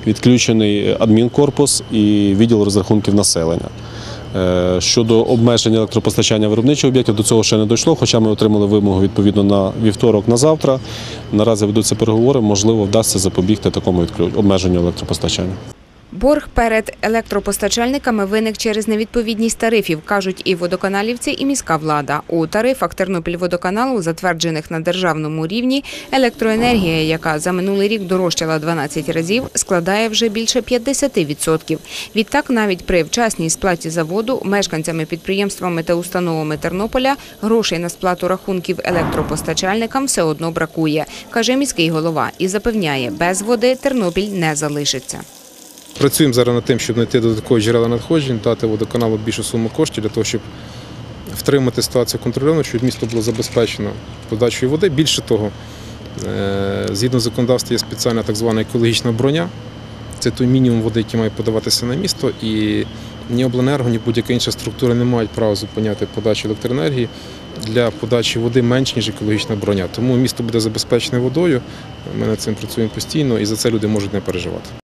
відключений адмінкорпус і відділ розрахунків населення. Щодо обмеження електропостачання виробничих об'єктів, до цього ще не дійшло, хоча ми отримали вимогу відповідно на вівторок, на завтра. Наразі ведуться переговори, можливо, вдасться запобігти такому обмеженню електропостачання. Борг перед електропостачальниками виник через невідповідність тарифів, кажуть і водоканалівці, і міська влада. У тарифах Тернопільводоканалу, затверджених на державному рівні, електроенергія, яка за минулий рік дорожчала 12 разів, складає вже більше 50%. Відтак, навіть при вчасній сплаті за воду мешканцями, підприємствами та установами Тернополя грошей на сплату рахунків електропостачальникам все одно бракує, каже міський голова і запевняє, без води Тернопіль не залишиться. Працюємо зараз над тим, щоб знайти додаткові джерела надходжень, дати водоканалу більшу суму коштів для того, щоб втримати ситуацію контрольовано, щоб місто було забезпечено подачою води. Більше того, згідно законодавства є спеціальна так звана екологічна броня. Це той мінімум води, який має подаватися на місто, і ні обленерго, ні будь-яка інша структура не мають права зупиняти подачу електроенергії для подачі води менш, ніж екологічна броня. Тому місто буде забезпечене водою, ми над цим працюємо постійно і за це люди можуть не переживати.